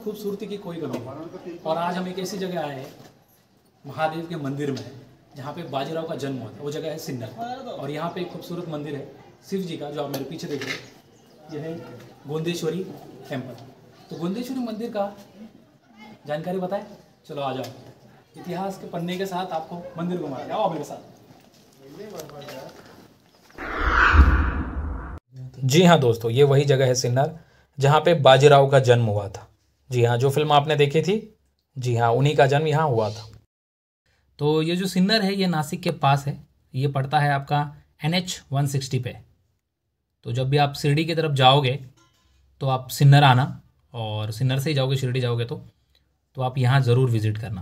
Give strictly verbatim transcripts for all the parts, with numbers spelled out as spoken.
खूबसूरती की कोई कमी नहीं। और आज हम एक ऐसी जगह आए हैं महादेव के मंदिर में, जहाँ पे बाजीराव का जन्म हुआ था। वो जगह है सिन्नर, और यहाँ पे एक खूबसूरत मंदिर है शिव जी का, जो आप मेरे पीछे देख रहे हैं। यह है गोंदेश्वरी टेम्पल। तो गोंदेश्वरी मंदिर का जानकारी बताएं, चलो आ जाओ। इतिहास के पन्ने के साथ आपको मंदिर घुमाते, आओ मेरे साथ। जी हाँ दोस्तों, ये वही जगह है सिन्नर जहाँ पे बाजीराव का जन्म हुआ था। जी हाँ, जो फिल्म आपने देखी थी, जी हाँ, उन्हीं का जन्म यहाँ हुआ था। तो ये जो सिन्नर है ये नासिक के पास है। ये पड़ता है आपका एन एच वन सिक्सटी पे। तो जब भी आप शिरडी की तरफ जाओगे तो आप सिन्नर आना, और सिन्नर से ही जाओगे शिरडी जाओगे तो तो आप यहाँ ज़रूर विज़िट करना।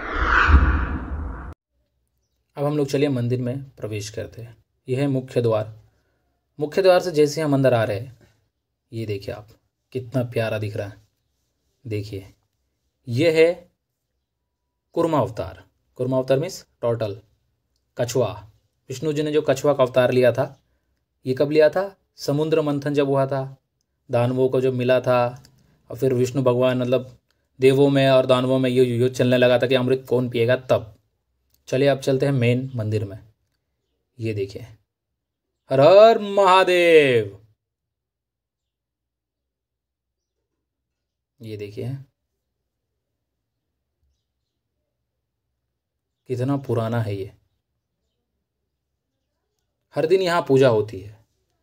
अब हम लोग चलिए मंदिर में प्रवेश करते हैं। यह है मुख्य द्वार। मुख्य द्वार से जैसे हम अंदर आ रहे हैं, ये देखिए आप, कितना प्यारा दिख रहा है। देखिए, यह है कुर्मा अवतार। कुर्मा अवतार मीन्स टोटल कछुआ। विष्णु जी ने जो कछुआ का अवतार लिया था, ये कब लिया था? समुद्र मंथन जब हुआ था, दानवों को जब मिला था, और फिर विष्णु भगवान मतलब देवों में और दानवों में ये युद्ध चलने लगा था कि अमृत कौन पिएगा, तब। चलिए अब चलते हैं मेन मंदिर में। ये देखिए, हर हर महादेव। ये देखिए कितना पुराना है ये। हर दिन यहाँ पूजा होती है,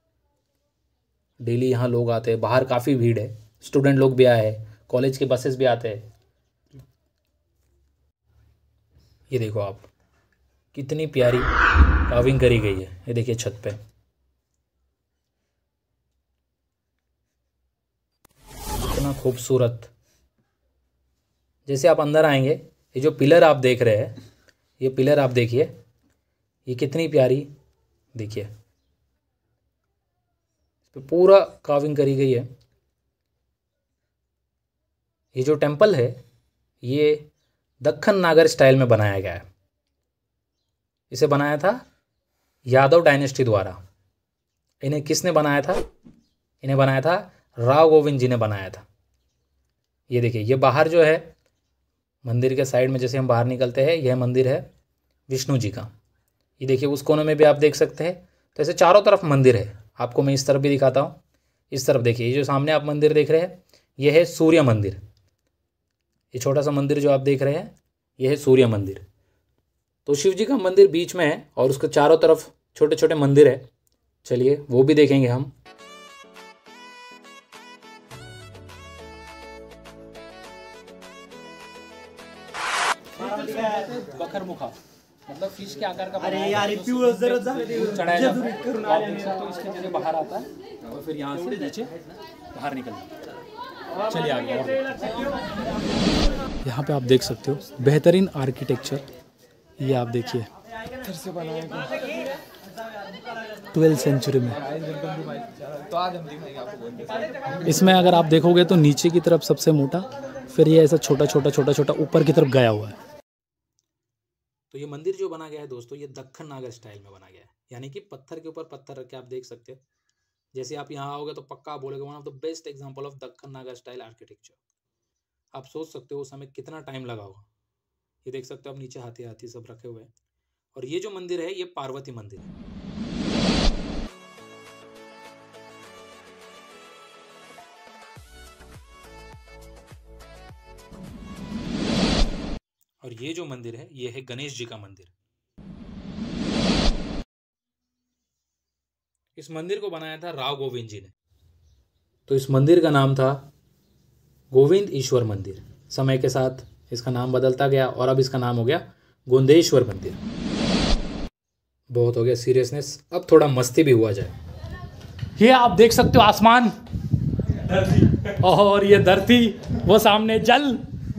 डेली यहाँ लोग आते हैं। बाहर काफ़ी भीड़ है, स्टूडेंट लोग भी आए हैं, कॉलेज के बसेस भी आते हैं। ये देखो आप, कितनी प्यारी कार्विंग करी गई है। ये देखिए छत पे कितना खूबसूरत। जैसे आप अंदर आएंगे, ये जो पिलर आप देख रहे हैं, ये पिलर आप देखिए, ये कितनी प्यारी। देखिए, इस पे पूरा कार्विंग करी गई है। ये जो टेम्पल है ये दक्खन नागर स्टाइल में बनाया गया है। इसे बनाया था यादव डायनेस्टी द्वारा। इन्हें किसने बनाया था? इन्हें बनाया था राव गोविंद जी ने बनाया था। ये देखिए, ये बाहर जो है मंदिर के साइड में, जैसे हम बाहर निकलते हैं, यह मंदिर है विष्णु जी का। ये देखिए, उस कोने में भी आप देख सकते हैं। तो ऐसे चारों तरफ मंदिर है। आपको मैं इस तरफ भी दिखाता हूँ। इस तरफ देखिए, ये जो सामने आप मंदिर देख रहे हैं, यह है सूर्य मंदिर। ये छोटा सा मंदिर जो आप देख रहे हैं, यह है सूर्य मंदिर। तो शिव जी का मंदिर बीच में है, और उसके चारों तरफ छोटे छोटे मंदिर है। चलिए वो भी देखेंगे हम। बकरमुखा मतलब फिश के आकार का। अरे यार प्यूअर जरूरत चढ़ाया जाता है, तो आप देख सकते हो इसके जगह बाहर आता है, और फिर यहाँ से नीचे बाहर निकलता है। चलिए आगे। यहाँ पे आप देख सकते हो बेहतरीन आर्किटेक्चर। ये आप देखिए, ट्वेल्थ सेंचुरी में। इसमें अगर आप देखोगे तो नीचे की तरफ सबसे मोटा, फिर ये ऐसा छोटा छोटा छोटा छोटा ऊपर की तरफ गया हुआ है। तो ये मंदिर जो बना गया है दोस्तों, ये दक्खन नागर स्टाइल में बना गया है। यानी कि पत्थर के ऊपर पत्थर रख के आप देख सकते हो। जैसे आप यहाँ आओगे तो पक्का बोलोगे one of the best example of Deccan Nagara style architecture. आप सोच सकते हो उस समय कितना टाइम लगा होगा। ये देख सकते हो आप, नीचे हाथी हाथी सब रखे हुए हैं। और ये जो मंदिर है, ये पार्वती मंदिर है। और ये जो मंदिर है, ये है गणेश जी का मंदिर। इस मंदिर को बनाया था राव गोविंद जी ने। तो इस मंदिर का नाम था गोविंद ईश्वर मंदिर। समय के साथ इसका नाम बदलता गया, और अब इसका नाम हो गया गोंदेश्वर मंदिर। बहुत हो गया सीरियसनेस, अब थोड़ा मस्ती भी हुआ जाए। ये आप देख सकते हो आसमान, और ये धरती, वो सामने जल,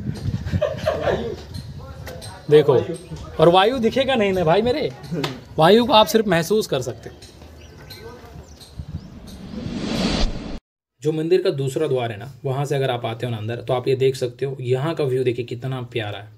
देखो। और वायु दिखेगा नहीं ना भाई मेरे, वायु को आप सिर्फ महसूस कर सकते हो। जो मंदिर का दूसरा द्वार है ना, वहां से अगर आप आते हो ना अंदर, तो आप ये देख सकते हो, यहाँ का व्यू देखिए कितना प्यारा है।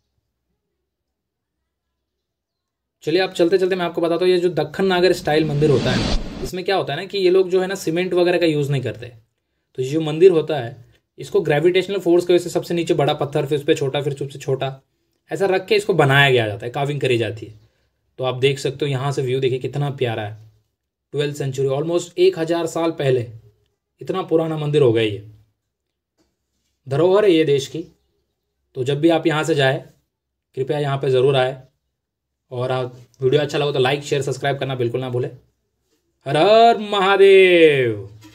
चलिए आप चलते चलते मैं आपको बताता हूँ, ये जो दक्खन नागर स्टाइल मंदिर होता है ना, इसमें क्या होता है ना कि ये लोग जो है ना सीमेंट वगैरह का यूज़ नहीं करते। तो ये जो मंदिर होता है, इसको ग्रेविटेशनल फोर्स की वजह से सबसे नीचे बड़ा पत्थर, फिर उस पर छोटा, फिर सबसे छोटा, ऐसा रख के इसको बनाया गया जाता है, काविंग करी जाती है। तो आप देख सकते हो यहाँ से व्यू देखिए कितना प्यारा है। ट्वेल्थ सेंचुरी, ऑलमोस्ट एक हज़ार साल पहले, इतना पुराना मंदिर हो गया ये, धरोहर है ये देश की। तो जब भी आप यहाँ से जाए कृपया यहाँ पे ज़रूर आए, और आप वीडियो अच्छा लगा तो लाइक शेयर सब्सक्राइब करना बिल्कुल ना भूलें। हर हर महादेव।